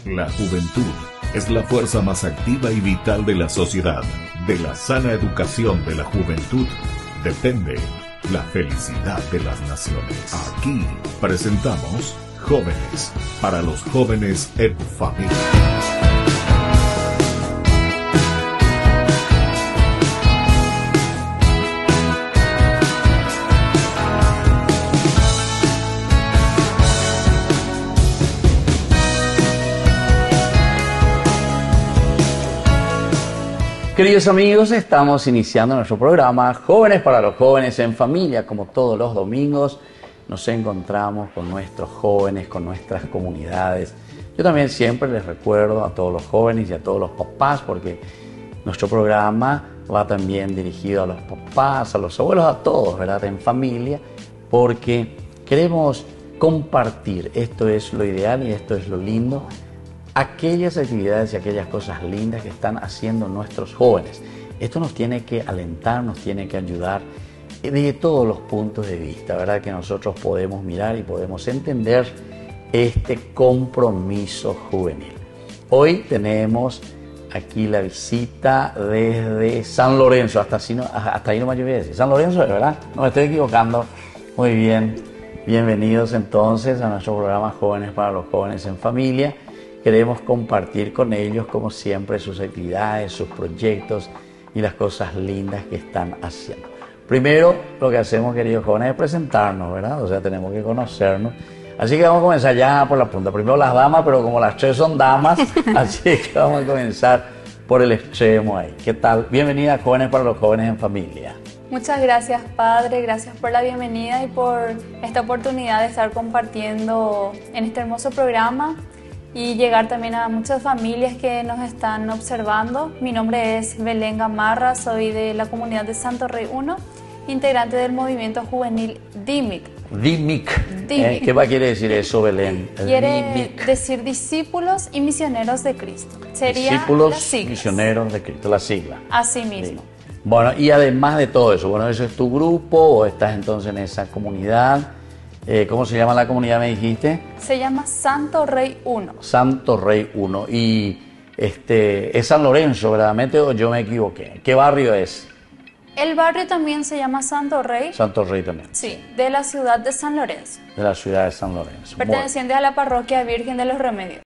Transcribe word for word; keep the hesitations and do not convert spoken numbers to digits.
La juventud es la fuerza más activa y vital de la sociedad. De la sana educación de la juventud depende la felicidad de las naciones. Aquí presentamos Jóvenes, para los jóvenes en familia. Queridos amigos, estamos iniciando nuestro programa Jóvenes para los jóvenes en familia. Como todos los domingos, nos encontramos con nuestros jóvenes, con nuestras comunidades. Yo también siempre les recuerdo a todos los jóvenes y a todos los papás, porque nuestro programa va también dirigido a los papás, a los abuelos, a todos, ¿verdad? En familia, porque queremos compartir. Esto es lo ideal y esto es lo lindo. Aquellas actividades y aquellas cosas lindas que están haciendo nuestros jóvenes. Esto nos tiene que alentar, nos tiene que ayudar desde todos los puntos de vista, ¿verdad? Que nosotros podemos mirar y podemos entender este compromiso juvenil. Hoy tenemos aquí la visita desde San Lorenzo, hasta, así no, hasta ahí no me voy a decir. San Lorenzo, ¿verdad? No me estoy equivocando. Muy bien. Bienvenidos entonces a nuestro programa Jóvenes para los jóvenes en familia. Queremos compartir con ellos, como siempre, sus actividades, sus proyectos y las cosas lindas que están haciendo. Primero, lo que hacemos, queridos jóvenes, es presentarnos, ¿verdad? O sea, tenemos que conocernos. Así que vamos a comenzar ya por la punta. Primero las damas, pero como las tres son damas, así que vamos a comenzar por el extremo ahí. ¿Qué tal? Bienvenida a Jóvenes para los jóvenes en familia. Muchas gracias, padre. Gracias por la bienvenida y por esta oportunidad de estar compartiendo en este hermoso programa y llegar también a muchas familias que nos están observando. Mi nombre es Belén Gamarra, soy de la comunidad de Santo Rey uno, integrante del movimiento juvenil D M I C. D M I C. D M I C. ¿Eh? ¿Qué va a quiere decir eso, Belén? Quiere D M I C. decir discípulos y misioneros de Cristo. Sería Discípulos, las siglas. misioneros de Cristo, la sigla. Así mismo. Sí. Bueno, y además de todo eso, bueno, ¿eso es tu grupo o estás entonces en esa comunidad? Eh, ¿Cómo se llama la comunidad, me dijiste? Se llama Santo Rey uno. Santo Rey uno. Y este, es San Lorenzo, ¿verdaderamente? ¿O yo me equivoqué? ¿Qué barrio es? El barrio también se llama Santo Rey. Santo Rey también. Sí, de la ciudad de San Lorenzo. De la ciudad de San Lorenzo. Perteneciente a la parroquia Virgen de los Remedios.